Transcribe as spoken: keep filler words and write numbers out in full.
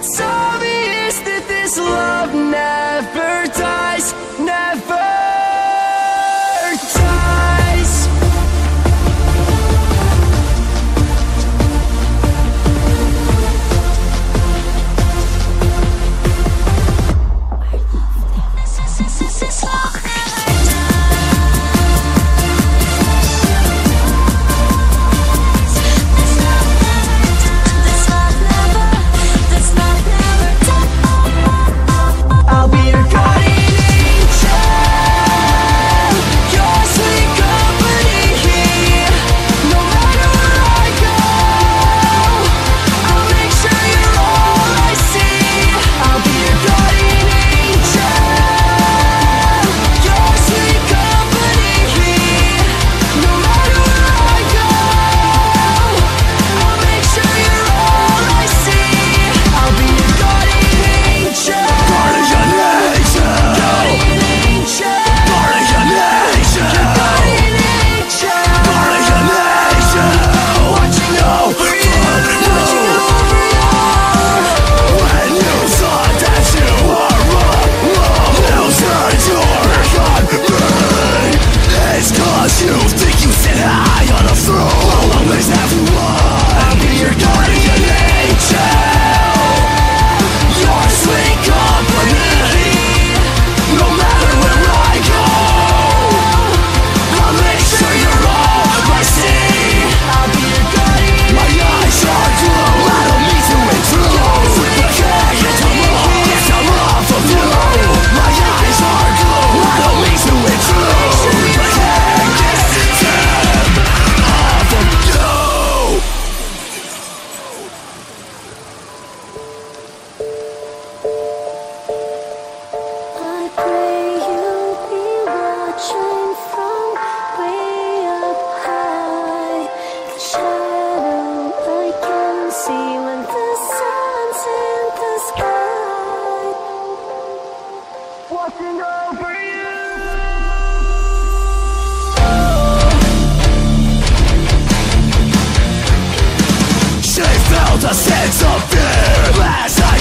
It's obvious that this love never dies, never dies. I'll be your guardian angel, your sweet company. No matter where I go, I'll make sure you're all I see. I'll be your guardian angel, your sweet company. No matter where I go, I'll make sure you're all I see. I'll be your guardian angel. You think you sit high on a throne? I'll always have one. I'll be your guardian angel, your sweet company. No matter where I go, I'll make sure you're all I see. I'll be your guardian. My eyes are blue, I don't need to intrude. You can't get to me, yes, I'm off of you. My eyes are blue, I don't need to intrude. Watching over you. She felt a sense of fear as I